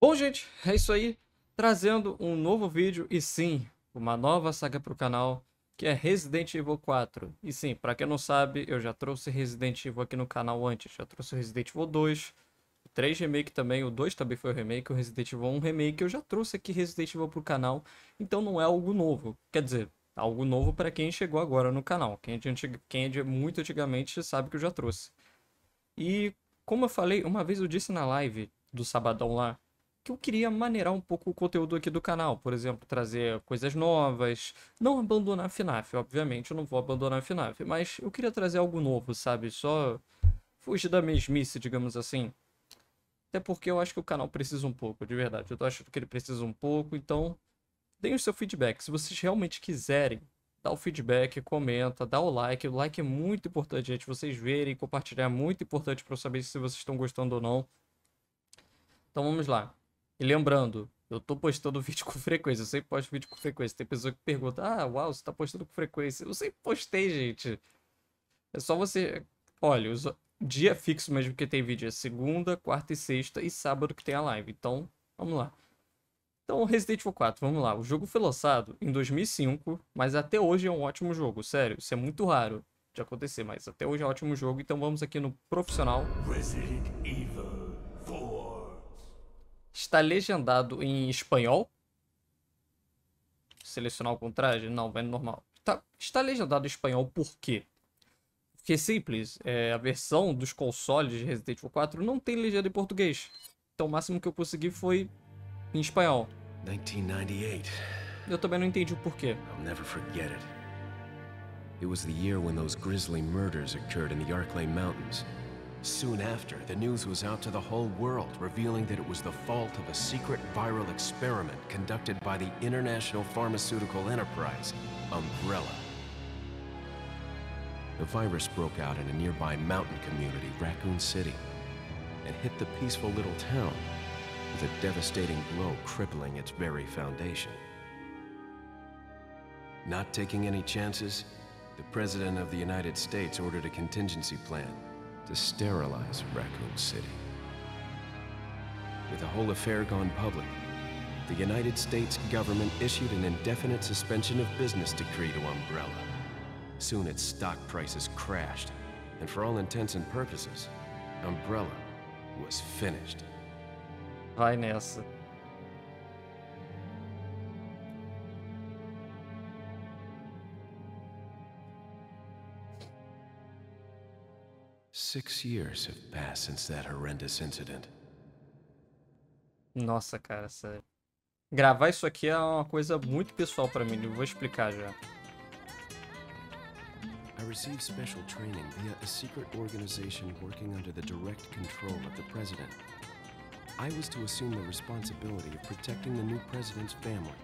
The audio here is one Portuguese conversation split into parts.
Bom, gente, é isso aí. Trazendo um novo vídeo e sim, uma nova saga para o canal, que é Resident Evil 4. E sim, para quem não sabe, eu já trouxe Resident Evil aqui no canal antes. Já trouxe o Resident Evil 2, o 3 Remake também, o 2 também foi o remake, o Resident Evil 1 Remake. Eu já trouxe aqui Resident Evil pro canal, então não é algo novo. Quer dizer, algo novo para quem chegou agora no canal. Quem é de muito antigamente sabe que eu já trouxe. E como eu falei, uma vez eu disse na live do sabadão lá, que eu queria maneirar um pouco o conteúdo aqui do canal. Por exemplo, trazer coisas novas. Não abandonar a FNAF, obviamente, eu não vou abandonar a FNAF. Mas eu queria trazer algo novo, sabe? Só fugir da mesmice, digamos assim. Até porque eu acho que o canal precisa um pouco, de verdade. Eu tô achando que ele precisa um pouco, então deem o seu feedback. Se vocês realmente quiserem, dá o feedback, comenta, dá o like. O like é muito importante, gente. Vocês verem, compartilhar é muito importante para eu saber se vocês estão gostando ou não. Então vamos lá. E lembrando, eu tô postando vídeo com frequência. Eu sempre posto vídeo com frequência. Tem pessoa que pergunta: Ah, uau, você tá postando com frequência? Eu sempre postei, gente. É só você. Olha, o dia fixo mesmo que tem vídeo é segunda, quarta e sexta e sábado que tem a live. Então, vamos lá. Então, Resident Evil 4, vamos lá. O jogo foi lançado em 2005, mas até hoje é um ótimo jogo. Sério, isso é muito raro de acontecer, mas até hoje é um ótimo jogo. Então, vamos aqui no profissional. Resident Evil 4. Está legendado em espanhol. Selecionar o contrário? Não, vai no normal. Está legendado em espanhol por quê? Porque é simples, a versão dos consoles de Resident Evil 4 não tem legenda em português. Então, o máximo que eu consegui foi em espanhol. 1998. Eu também não entendi o porquê. I'll never forget it. It was the year when those grisly murders occurred in the Arklay Mountains. Soon after, the news was out to the whole world, revealing that it was the fault of a secret viral experiment conducted by the international pharmaceutical enterprise, Umbrella. The virus broke out in a nearby mountain community, Raccoon City, and hit the peaceful little town with a devastating blow crippling its very foundation. Not taking any chances, the President of the United States ordered a contingency plan to sterilize Raccoon City. With the whole affair gone public, the United States government issued an indefinite suspension of business decree to Umbrella. Soon its stock prices crashed, and for all intents and purposes, Umbrella was finished. Vai nessa. Six years have passed since that horrendous incident. Nossa, cara, sério. Gravar isso aqui é uma coisa muito pessoal pra mim, eu vou explicar já. I received special training via a secret organization working under the direct control of the president. I was to assume the responsibility of protecting the new president's family.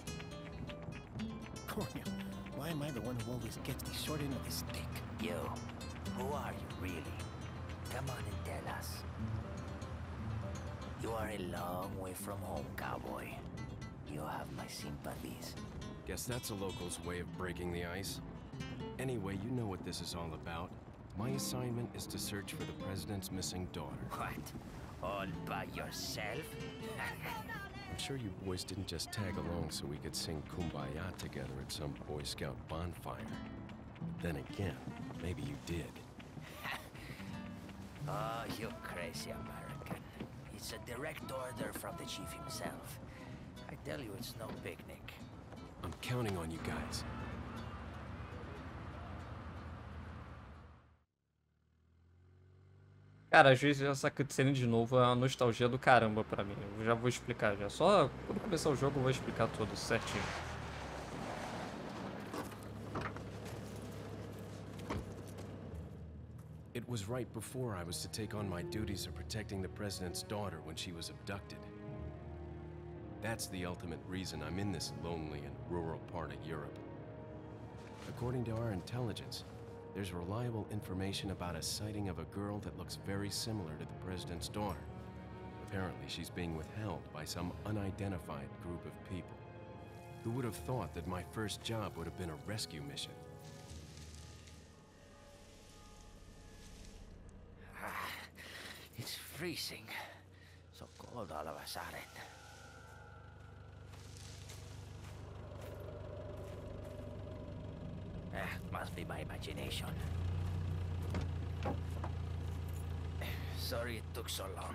Cornel, why am I the one who always gets the short end of the stick? You, who are you really? Come on and tell us. You are a long way from home, cowboy. You have my sympathies. Guess that's a local's way of breaking the ice. Anyway, you know what this is all about. My assignment is to search for the president's missing daughter. What? All by yourself? I'm sure you boys didn't just tag along so we could sing Kumbaya together at some Boy Scout bonfire. But then again, maybe you did. Oh, you crazy American. It's a direct order from the chief himself. I tell you, it's no picnic. I'm counting on you guys. Cara, às vezes essa cutscene de novo é uma nostalgia do caramba pra mim. Eu já vou explicar já. Só quando começar o jogo eu vou explicar tudo certinho. It was right before I was to take on my duties of protecting the president's daughter when she was abducted. That's the ultimate reason I'm in this lonely and rural part of Europe. According to our intelligence, there's reliable information about a sighting of a girl that looks very similar to the president's daughter. Apparently, she's being withheld by some unidentified group of people. Who would have thought that my first job would have been a rescue mission? It's freezing. So cold. cold all of a sudden. Must be my imagination. Sorry it took so long.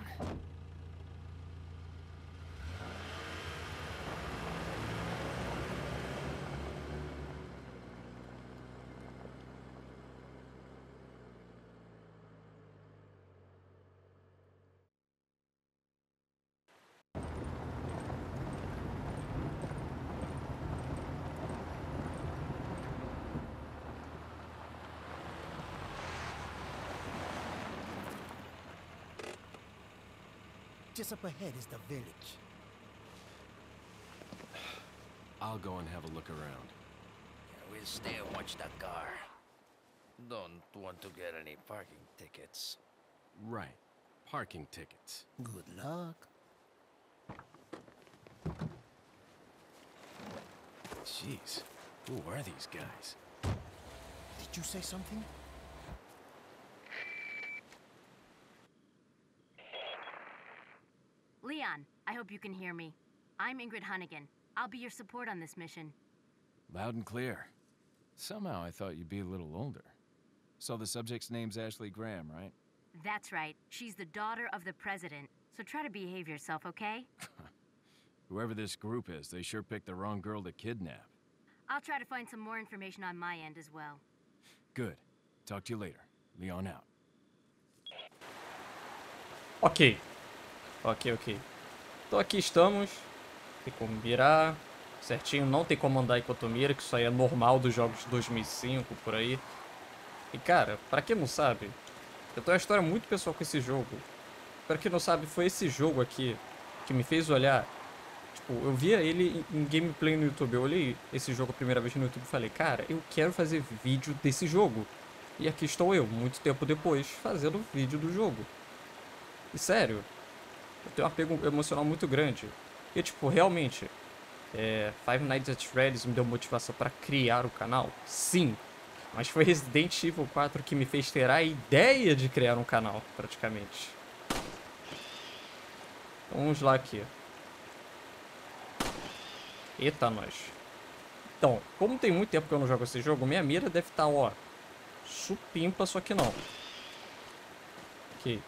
Just up ahead is the village. I'll go and have a look around. We'll stay and watch the car. Don't want to get any parking tickets. Right. Parking tickets. Good luck. Jeez. Who are these guys? Did you say something? Leon, I hope you can hear me. I'm Ingrid Hunnigan. I'll be your support on this mission. Loud and clear. Somehow I thought you'd be a little older. So the subject's name's Ashley Graham, right? That's right. She's the daughter of the president. So try to behave yourself, okay? Whoever this group is, they sure picked the wrong girl to kidnap. I'll try to find some more information on my end as well. Good. Talk to you later. Leon out. Ok. Então aqui estamos. Tem como mirar certinho. Não tem como andar enquanto mira, que isso aí é normal dos jogos de 2005, por aí. E cara, pra quem não sabe, eu tenho uma história muito pessoal com esse jogo. Pra quem não sabe, foi esse jogo aqui que me fez olhar. Tipo, eu via ele em gameplay no YouTube. Eu olhei esse jogo a primeira vez no YouTube e falei, cara, eu quero fazer vídeo desse jogo. E aqui estou eu, muito tempo depois, fazendo vídeo do jogo. E sério, eu tenho um apego emocional muito grande. E tipo, realmente, Five Nights at Freddy's me deu motivação para criar o canal? Sim. Mas foi Resident Evil 4 que me fez ter a ideia de criar um canal, praticamente. Então, vamos lá aqui. Eita, nós. Então, como tem muito tempo que eu não jogo esse jogo, minha mira deve estar, ó, supimpa, só que não. Ok.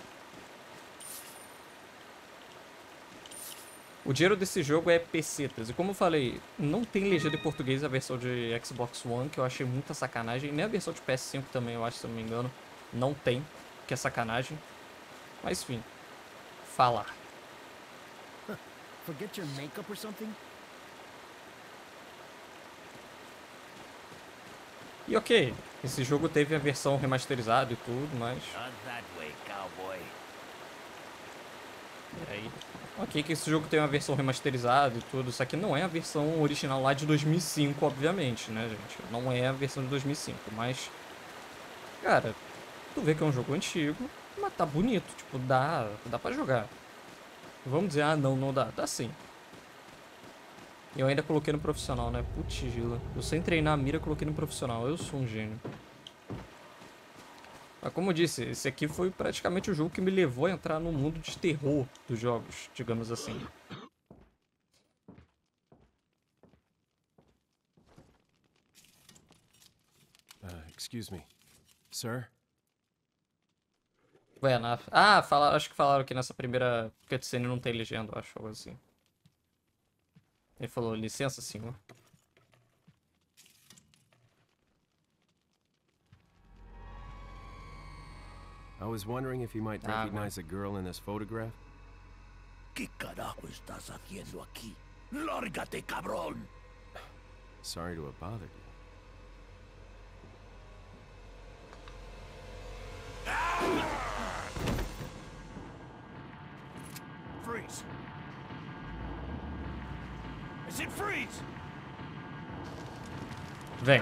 O dinheiro desse jogo é pesetas. E como eu falei, não tem legenda em português a versão de Xbox One, que eu achei muita sacanagem. Nem a versão de PS5 também, eu acho, se eu não me engano. Não tem, que é sacanagem. Mas enfim. Falar. Forget your makeup or something? E ok, esse jogo teve a versão remasterizada e tudo, mas... Not that way, cowboy. E aí? Ok, que esse jogo tem uma versão remasterizada e tudo, isso aqui não é a versão original lá de 2005, obviamente, né, gente? Não é a versão de 2005, mas... Cara, tu vê que é um jogo antigo, mas tá bonito, tipo, dá pra jogar. Vamos dizer, ah, não dá. Dá sim. Eu ainda coloquei no profissional, né? Putz, Gila. Eu sem treinar a mira, coloquei no profissional. Eu sou um gênio. Mas como eu disse, esse aqui foi praticamente o jogo que me levou a entrar no mundo de terror dos jogos, digamos assim. Excuse me. Sir? Ué, ah, acho que falaram que nessa primeira cutscene não tem legenda, eu acho, algo assim. Ele falou, licença, senhor. I was wondering if you might recognize a girl in this photograph. ¿Qué carajo estás haciendo aquí? ¡Lárgate, cabrón! Sorry to have bothered you. Freeze! I said freeze! Vem.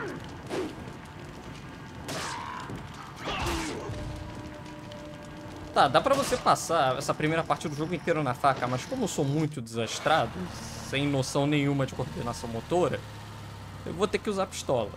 Tá, dá pra você passar essa primeira parte do jogo inteiro na faca, mas como eu sou muito desastrado, sem noção nenhuma de coordenação motora, eu vou ter que usar a pistola.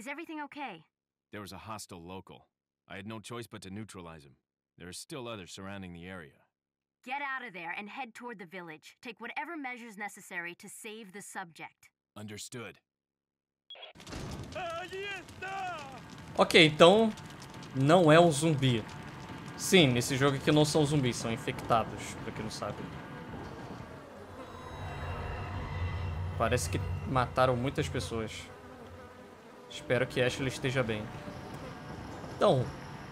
Is everything okay? There was a hostile local. I had no choice but to neutralize him. There are still others surrounding the area. Get out of there and head toward the village. Take whatever measures necessary to save the subject. Understood. Ok, então não é um zumbi. Sim, nesse jogo aqui não são zumbis, são infectados, pra quem não sabe. Parece que mataram muitas pessoas. Espero que Ashley esteja bem. Então,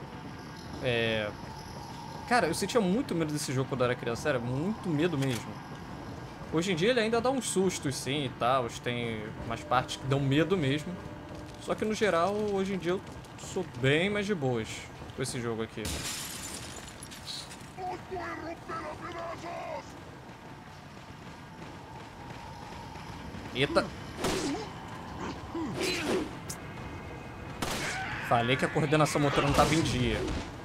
cara, eu sentia muito medo desse jogo quando eu era criança, era muito medo mesmo. Hoje em dia ele ainda dá uns sustos, sim, e tal, tem umas partes que dão medo mesmo. Só que no geral, hoje em dia eu sou bem mais de boas com esse jogo aqui. Eita! Falei que a coordenação motora não tava em dia.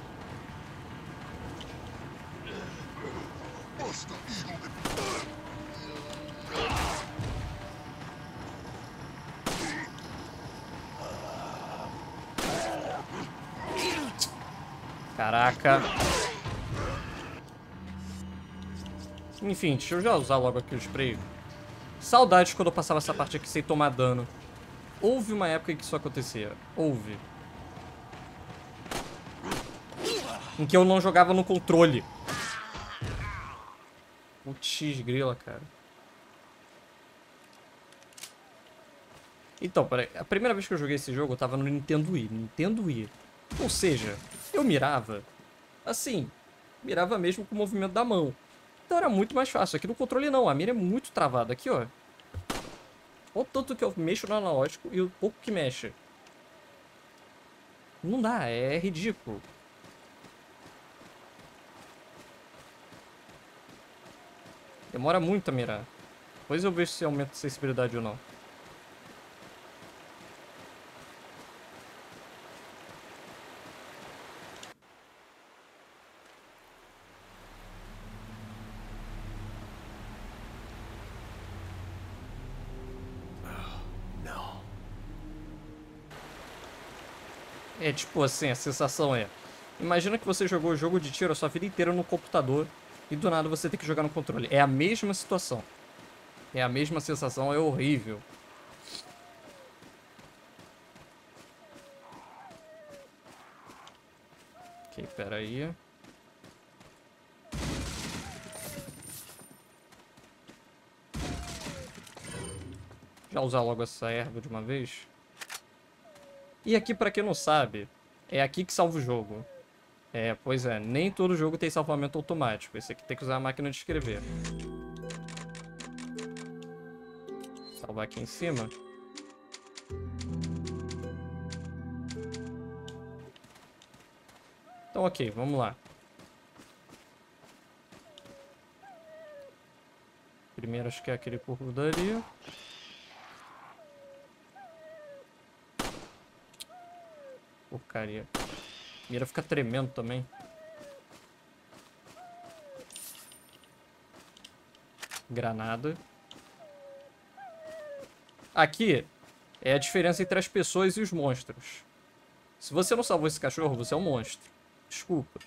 Caraca. Enfim, deixa eu já usar logo aqui o spray. Saudades quando eu passava essa parte aqui sem tomar dano. Houve uma época em que isso acontecia. Houve. Em que eu não jogava no controle. Putz, grila, cara. Então, peraí. A primeira vez que eu joguei esse jogo, eu tava no Nintendo Wii. Nintendo Wii. Ou seja, eu mirava. Assim, mirava mesmo com o movimento da mão. Então era muito mais fácil. Aqui no controle não. A mira é muito travada. Aqui, ó. Olha o tanto que eu mexo no analógico e o pouco que mexe. Não dá. É ridículo. Demora muito a mirar. Depois eu vejo se aumenta a sensibilidade ou não. É tipo assim, a sensação é... Imagina que você jogou o jogo de tiro a sua vida inteira no computador e do nada você tem que jogar no controle. É a mesma situação. É a mesma sensação, é horrível. Ok, pera aí. Já usar logo essa erva de uma vez. E aqui, pra quem não sabe, é aqui que salva o jogo. Pois é, nem todo jogo tem salvamento automático. Esse aqui tem que usar a máquina de escrever. Salvar aqui em cima. Então, ok, vamos lá. Primeiro acho que é aquele curvo dali. Porcaria. A mira fica tremendo também. Granada. Aqui é a diferença entre as pessoas e os monstros. Se você não salvou esse cachorro, você é um monstro. Desculpa.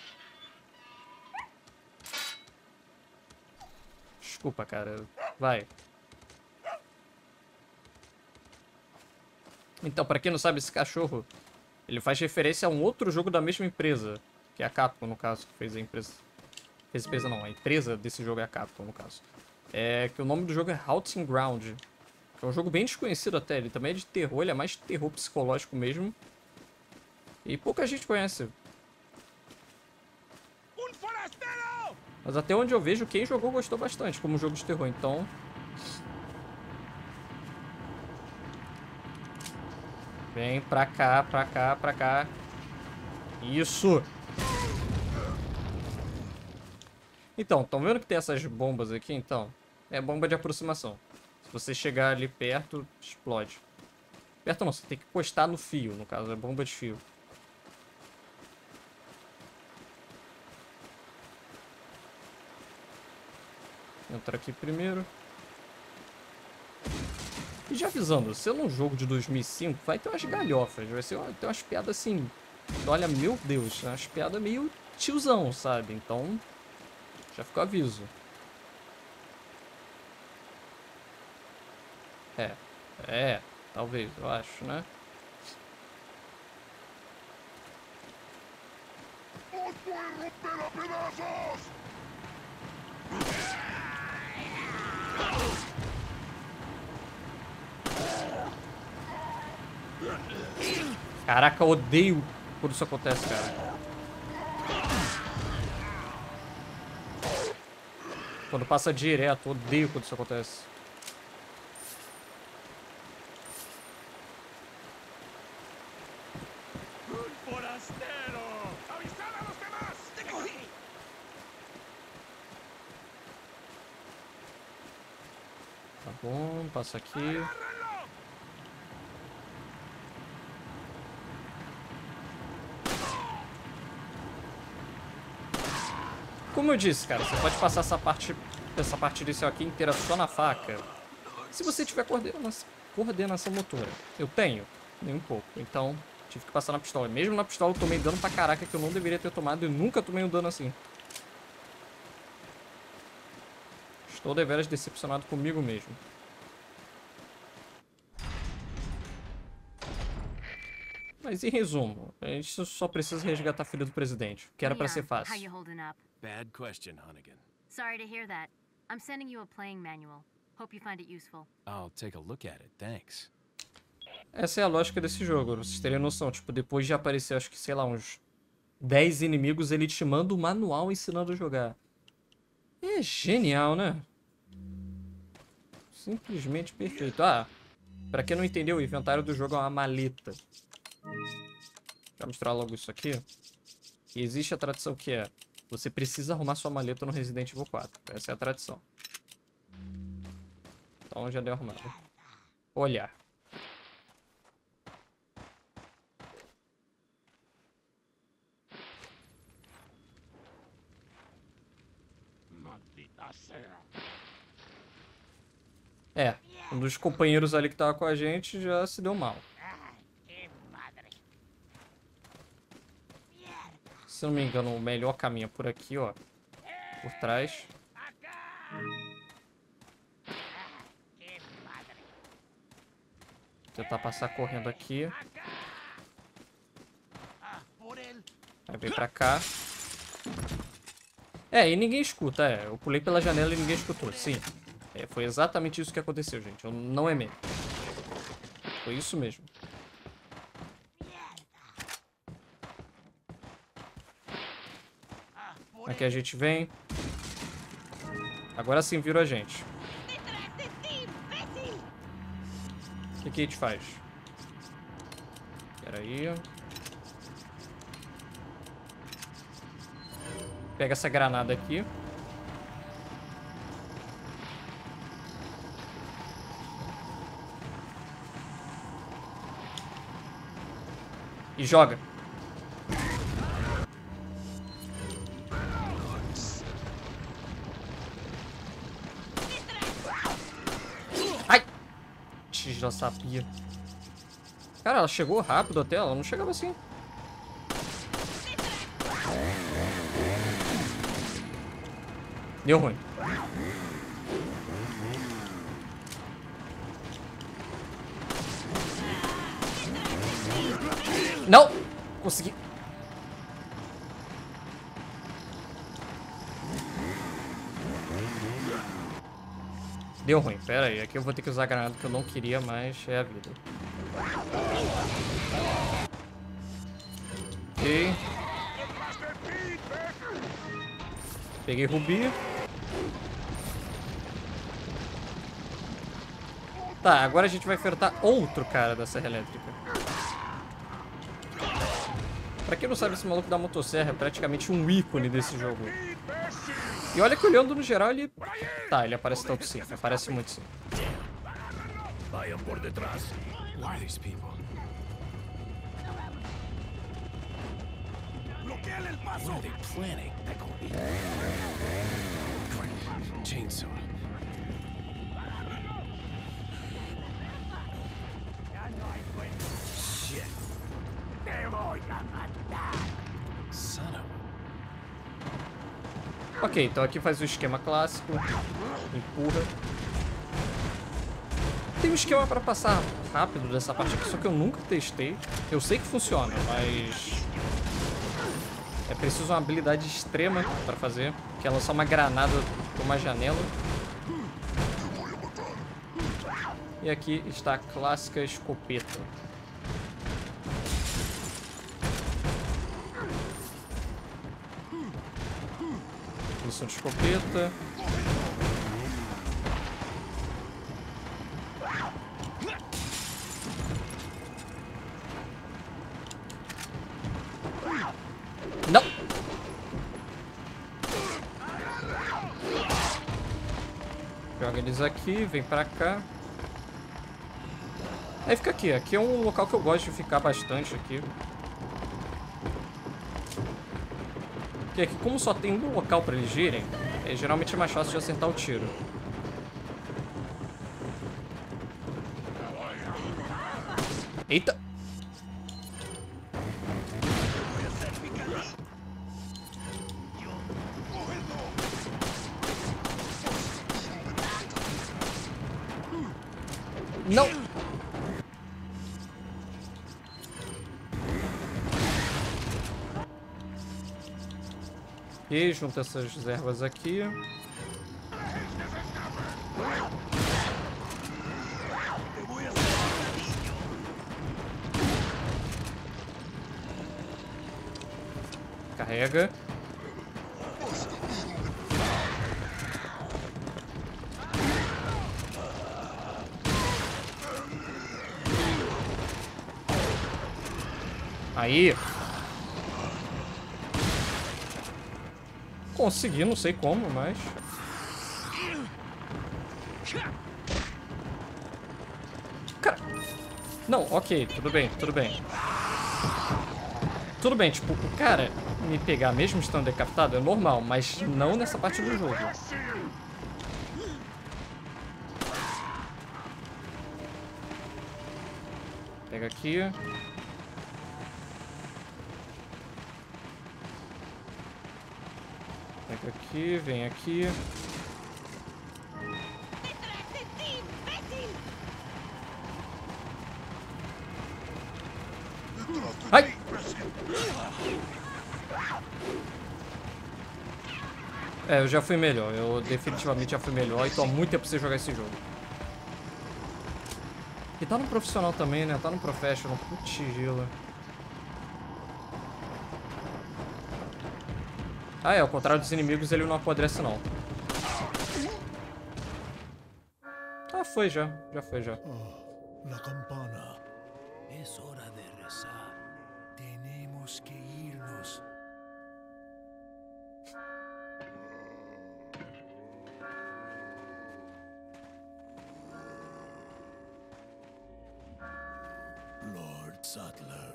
Desculpa, cara. Vai. Então, pra quem não sabe, esse cachorro... Ele faz referência a um outro jogo da mesma empresa. Que é a Capcom, no caso, que fez a empresa. Fez a empresa não, a empresa desse jogo é a Capcom, no caso. Que o nome do jogo é Haunting Ground. É um jogo bem desconhecido até. Ele também é de terror, ele é mais terror psicológico mesmo. E pouca gente conhece. Mas até onde eu vejo, quem jogou gostou bastante como jogo de terror, então... Vem pra cá, pra cá, pra cá. Isso! Então, estão vendo que tem essas bombas aqui, então? É bomba de aproximação. Se você chegar ali perto, explode. Perto não, você tem que encostar no fio, no caso, é bomba de fio. Entra aqui primeiro. E já avisando, sendo um jogo de 2005, vai ter umas galhofas, vai ter umas piadas assim... Olha, meu Deus, umas piadas meio tiozão, sabe? Então, já ficou aviso. Talvez, eu acho, né? Caraca, eu odeio quando isso acontece, cara. Quando passa direto, eu odeio quando isso acontece. Tá bom, passa aqui. Como eu disse, cara, você pode passar essa parte inicial aqui inteira só na faca. Se você tiver coordenação motora. Eu tenho, nem um pouco. Então, tive que passar na pistola. Mesmo na pistola eu tomei dano pra caraca que eu não deveria ter tomado e nunca tomei um dano assim. Estou deveras decepcionado comigo mesmo. Mas em resumo, a gente só precisa resgatar a filha do presidente, que era pra ser fácil. How you holding up? Bad question, Hunnigan. Sorry to hear that. I'm sending you a playing manual. Hope you find it useful. I'll take a look at it, thanks. Essa é a lógica desse jogo, pra vocês terem noção. Tipo, depois de aparecer, acho que, sei lá, uns 10 inimigos, ele te manda o manual ensinando a jogar. É genial, né? Simplesmente perfeito. Ah, pra quem não entendeu, o inventário do jogo é uma maleta. Vou mostrar logo isso aqui. E existe a tradição que é: você precisa arrumar sua maleta no Resident Evil 4. Essa é a tradição. Então já deu arrumado. Olhar. É, um dos companheiros ali que tava com a gente já se deu mal. Se não me engano, o melhor caminho é por aqui, ó. Por trás. Tentar passar correndo aqui. Aí vem pra cá. É, e ninguém escuta, Eu pulei pela janela e ninguém escutou, sim. Foi exatamente isso que aconteceu, gente. Eu não é meme. Foi isso mesmo. Aqui a gente vem. Agora sim virou a gente. O que a gente faz? Espera aí. Pega essa granada aqui. E joga. Ai! Já sabia. Cara, ela chegou rápido até. Ela não chegava assim. Deu ruim. Não! Consegui. Deu ruim. Pera aí. Aqui eu vou ter que usar a granada que eu não queria, mas é a vida. Ok. Peguei Rubi. Tá, agora a gente vai enfrentar outro cara da serra elétrica. Pra quem não sabe, esse maluco da motosserra é praticamente um ícone desse jogo. E olha que olhando no geral, ele... Tá, ele aparece tanto sim. Aparece muito sim. Vayan por detrás. Who are these people? What are they planning? Chainsaw. Ok, então aqui faz o esquema clássico. Empurra. Tem um esquema pra passar rápido dessa parte aqui, só que eu nunca testei. Eu sei que funciona, mas... é preciso uma habilidade extrema pra fazer, que é lançar uma granada por uma janela. E aqui está a clássica escopeta. Missão de escopeta. Não! Joga eles aqui, vem pra cá. Aí fica aqui. Aqui é um local que eu gosto de ficar bastante aqui. Porque aqui, como só tem um local pra eles irem, geralmente é mais fácil de acertar o tiro. Eita! Não! E junta essas ervas aqui. Carrega. Aí. Consegui, não sei como, mas... Cara... Não, ok, tudo bem, tudo bem. Tudo bem, tipo, o cara me pegar mesmo estando decapitado é normal, mas não nessa parte do jogo. Pega aqui. Pega aqui, vem aqui. Ai! É, eu já fui melhor. Eu definitivamente já fui melhor e tô há muito tempo sem jogar esse jogo. E tá no profissional também, né? Tá no professional. Putz, gila. Ah, é. Ao contrário dos inimigos, ele não apodrece, não. Ah, foi já. Já foi, já. La campana. Es hora de rezar. Tenemos que irnos. Lord Sattler.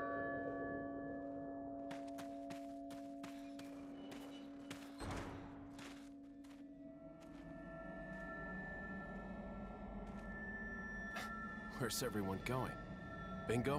Where's everyone going? Bingo?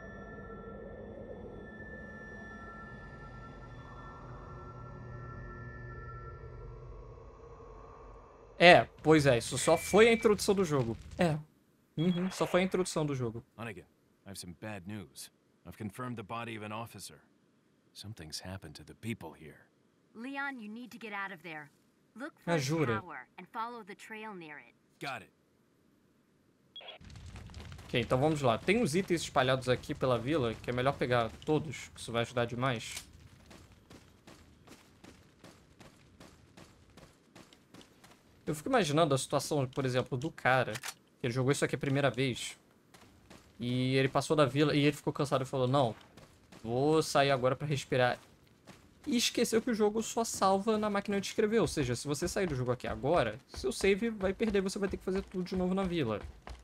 É, pois é. Isso só foi a introdução do jogo. É. Uhum, só foi a introdução do jogo. Hunnigan, I have some bad news. I've confirmed the body of an officer. Something's happened to the people here. Leon, you need to get out of there. Look for a jura. tower and follow the trail near it. Got it. Ok, então vamos lá. Tem uns itens espalhados aqui pela vila que é melhor pegar todos, que isso vai ajudar demais. Eu fico imaginando a situação, por exemplo, do cara. Ele jogou isso aqui a primeira vez. E ele passou da vila e ele ficou cansado e falou, não, vou sair agora pra respirar. E esqueceu que o jogo só salva na máquina de escrever. Ou seja, se você sair do jogo aqui agora, seu save vai perder, você vai ter que fazer tudo de novo na vila.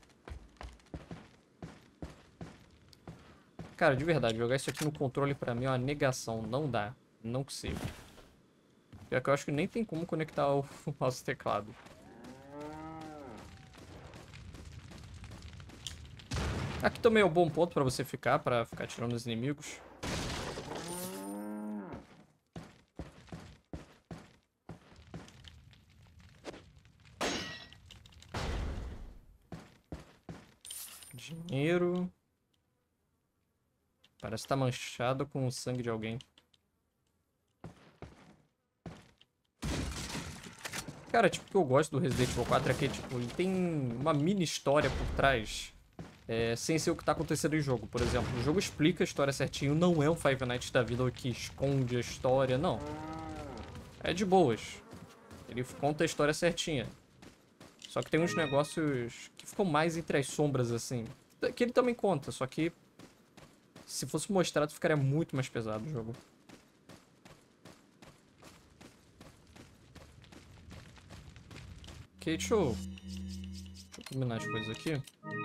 Cara, de verdade, jogar isso aqui no controle pra mim é uma negação. Não dá. Não consigo. Pior que eu acho que nem tem como conectar o mouse e teclado. Aqui também é um bom ponto pra você ficar, pra ficar tirando os inimigos. dinheiro. Parece que tá manchado com o sangue de alguém. Cara, tipo, o que eu gosto do Resident Evil 4 é que, tipo, ele tem uma mini história por trás, sem ser o que tá acontecendo em jogo. Por exemplo, o jogo explica a história certinho, não é um Five Nights da vida que esconde a história, não. É de boas. Ele conta a história certinha. Só que tem uns negócios que ficam mais entre as sombras, assim. Que ele também conta, só que se fosse mostrado ficaria muito mais pesado o jogo. Ok, deixa eu combinar as coisas aqui.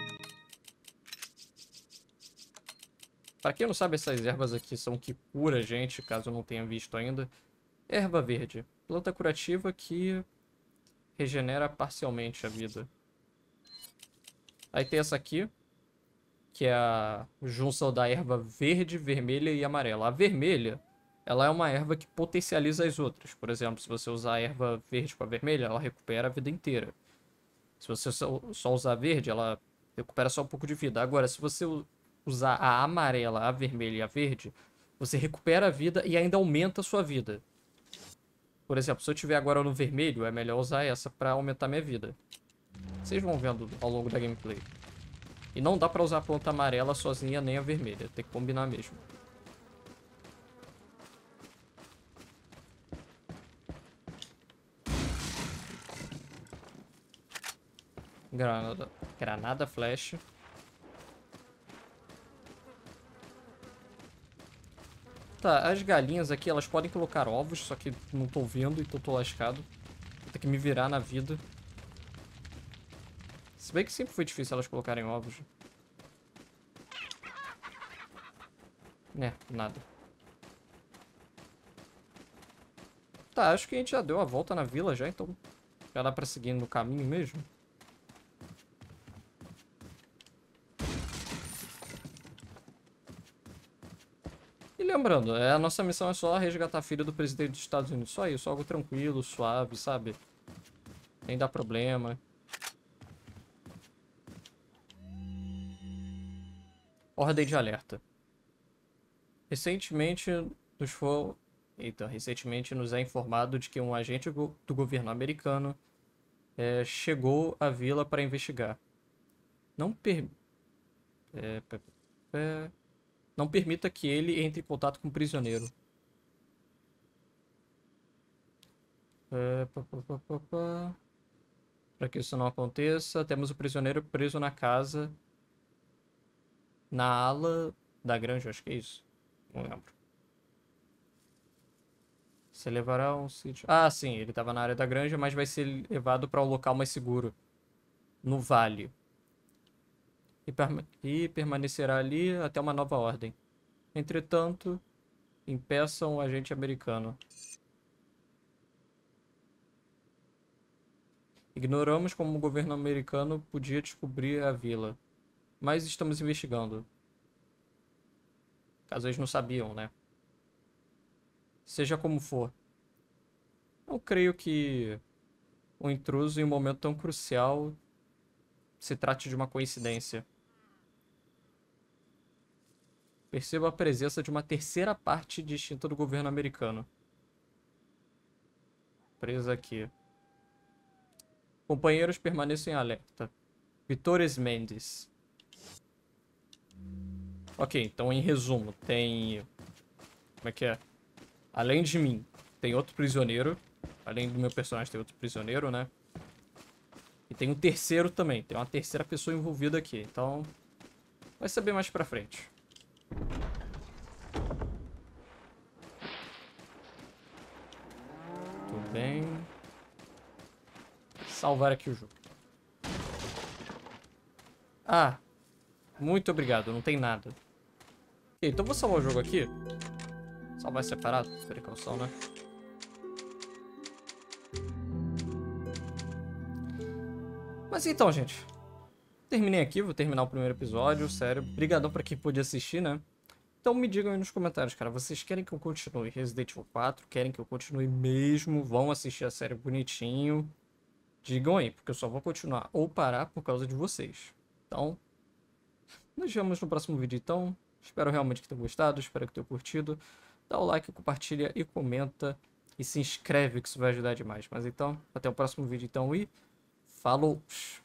Pra quem não sabe, essas ervas aqui são que cura a gente, caso eu não tenha visto ainda. Erva verde. Planta curativa que regenera parcialmente a vida. Aí tem essa aqui, que é a junção da erva verde, vermelha e amarela. A vermelha, ela é uma erva que potencializa as outras. Por exemplo, se você usar a erva verde com a vermelha, ela recupera a vida inteira. Se você só usar a verde, ela recupera só um pouco de vida. Agora, se você usar a amarela, a vermelha e a verde, você recupera a vida e ainda aumenta a sua vida. Por exemplo, se eu tiver agora no vermelho, é melhor usar essa pra aumentar minha vida. Vocês vão vendo ao longo da gameplay. E não dá pra usar a planta amarela sozinha nem a vermelha. Tem que combinar mesmo. Granada flash. Tá, as galinhas aqui, elas podem colocar ovos, só que não tô vendo, então tô lascado. Vou ter que me virar na vida. Se bem que sempre foi difícil elas colocarem ovos. Nada. Tá, acho que a gente já deu a volta na vila já, então já dá pra seguir no caminho mesmo. E lembrando, a nossa missão é só resgatar a filha do presidente dos Estados Unidos. Só isso, algo tranquilo, suave, sabe? Nem dá problema. Ordem de alerta. Recentemente nos é informado de que um agente do governo americano chegou à vila para investigar. Não permita que ele entre em contato com o prisioneiro. Para que isso não aconteça, temos o prisioneiro preso na casa, na ala da granja, acho que é isso. Não lembro. Você levará um sítio. Ah, sim, ele estava na área da granja, mas vai ser levado para um local mais seguro, no vale. E permanecerá ali até uma nova ordem. Entretanto, impeçam o agente americano. Ignoramos como o governo americano podia descobrir a vila, mas estamos investigando. Caso eles não sabiam, né? Seja como for. Não creio que um intruso em um momento tão crucial se trate de uma coincidência. Perceba a presença de uma terceira parte distinta do governo americano. Presa aqui. Companheiros, permaneçam em alerta. Vitores Mendes. Ok, então em resumo, tem... Como é que é? Além de mim, tem outro prisioneiro. Além do meu personagem, tem outro prisioneiro, né? E tem um terceiro também. Tem uma terceira pessoa envolvida aqui. Então, vai ser bem mais pra frente. Tudo bem. Salvar aqui o jogo. Ah, muito obrigado. Não tem nada. Ok, então vou salvar o jogo aqui. Salvar separado, precaução, né? Mas então, gente. Terminei aqui, vou terminar o primeiro episódio. Sério, brigadão pra quem pôde assistir, né? Então me digam aí nos comentários, cara. Vocês querem que eu continue Resident Evil 4? Querem que eu continue mesmo? Vão assistir a série bonitinho? Digam aí, porque eu só vou continuar ou parar por causa de vocês. Então, nos vemos no próximo vídeo então. Espero realmente que tenham gostado, espero que tenham curtido. Dá o like, compartilha e comenta. E se inscreve que isso vai ajudar demais. Mas então, até o próximo vídeo então e falou!